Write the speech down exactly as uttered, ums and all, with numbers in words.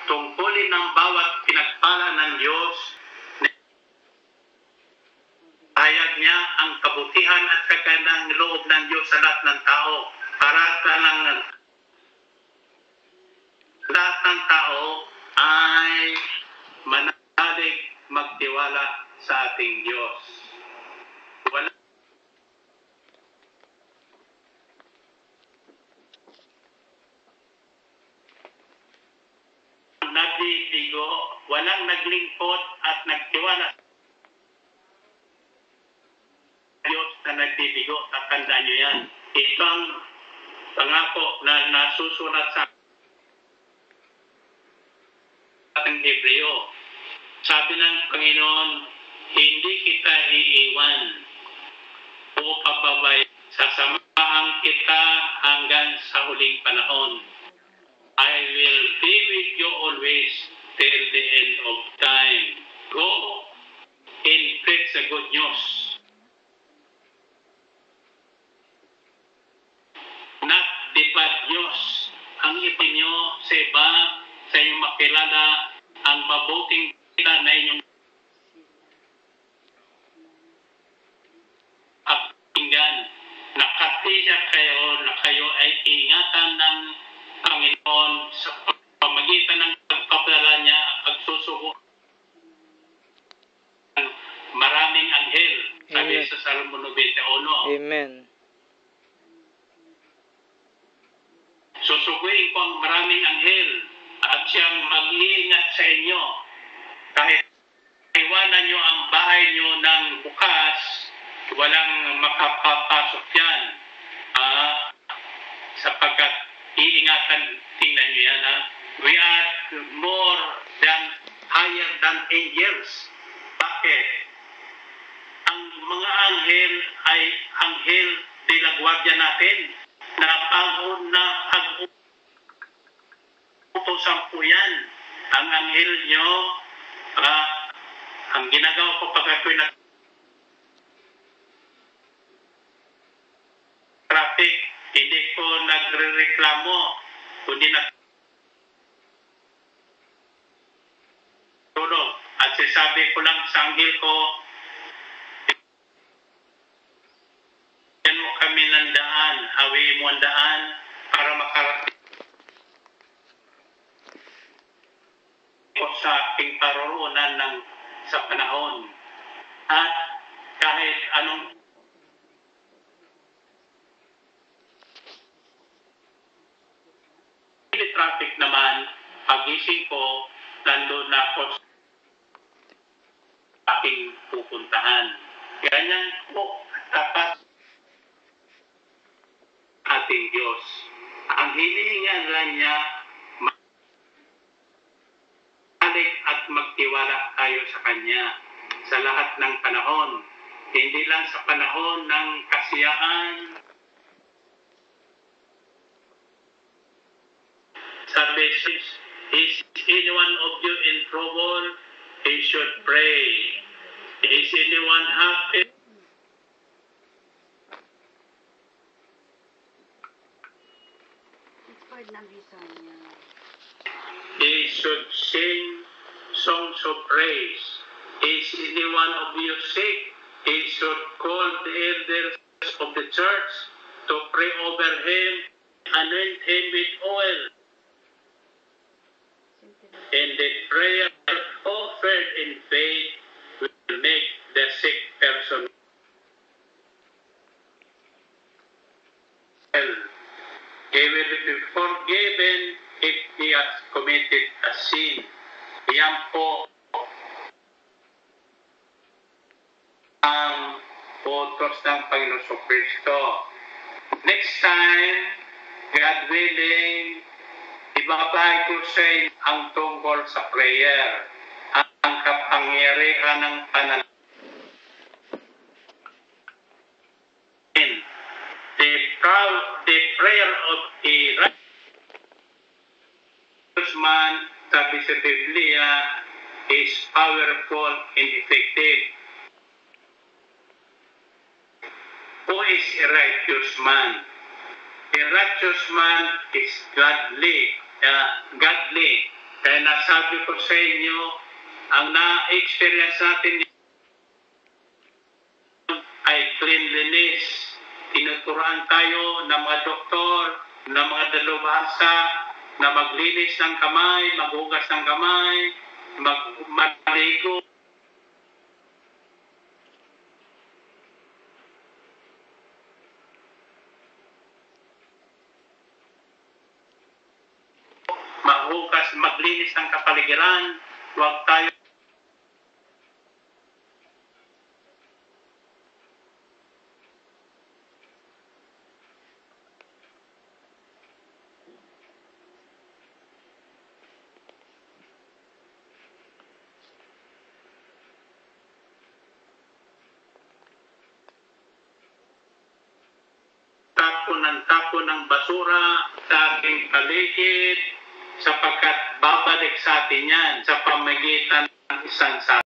tungkulin ng bawat pinagpala ng Diyos. Hayag niya ang kabutihan at kagandang loob ng Diyos sa lahat ng tao. Para lang lahat ng tao ay manalig magtiwala sa ating Diyos. Wala nagbibigo, walang naglingkod at nagtiwala Diyos na nagbibigo. Tatandaan niyo yan. Ito ang pangako na nasusulat sa ating Hebreo. Sabi ng Panginoon, hindi kita iiwan o papabay. Sasamahan kita hanggang sa huling panahon. I will be with you always till the end of time. Go and preach the good news. Not the bad news. Ang itin nyo sa iba, sa inyong makilala, ang mabuting kita na inyong pakinggan. Nakatiyak kayo na kayo ay ingatan ng Panginoon sa pamagitan ng pagpapadala niya at pagsusuko ng maraming anghel. Sabi sa Salmo ninety-one. Amen. Susuguin ko ang maraming anghel at siyang mag-iingat sa inyo. Kahit iwanan nyo ang bahay nyo ng bukas, walang makapapasok yan. Ah, sapagkat iingatan, tingnan nyo yan, ha? We are more than, higher than angels. Bakit? Ang mga anghel ay anghel de la guardia natin, na pag na pag-utosan po yan. Ang anghel nyo, uh, ang ginagawa ko pag ako'y na traffic, hindi ko nagre-reklamo, kundi na tulog. At sasabi ko lang sa anghel ko, yan mo kami ng daan, hawi mo ang daan para makarating ko sa aking paroroonan ng sa panahon. At kahit anong traffic naman, pagising ko, nandun na ako sa aking pupuntahan. Ganyan po, dapat ating Diyos. Ang hilingan lang niya, malik at magtiwala tayo sa Kanya sa lahat ng panahon. Hindi lang sa panahon ng kasiyaan. Sabi, is anyone of you in trouble? He should pray. Is anyone happy? He should sing songs of praise. Is anyone of you sick? He should call the elders of the church to pray over him, anoint him with oil. And the prayer offered in faith will make the sick person well. He will be forgiven if he has committed a sin. Yan po ang utos ng Panginoon Kristo. Next time, God willing, ibabahagi ko sa inyo ang tungkol sa prayer, ang kapangyarihan ng panalangin. The, proud, the prayer of a righteous man, sabi sa Biblia, is powerful and effective. Who is a righteous man? A righteous man is godly, uh, godly, Kaya nasabi ko sa inyo, ang na-experience natin ay cleanliness. Tinuturuan tayo ng mga doktor, ng mga dalubhasa, na maglinis ng kamay, maghugas ng kamay, mag maligo. Maghugas, maglinis ng kapaligiran. Huwag tayo tapon ng tapon ng basura sa ating paligid sapagkat babalik sa atin yan sa pamagitan ng isang sa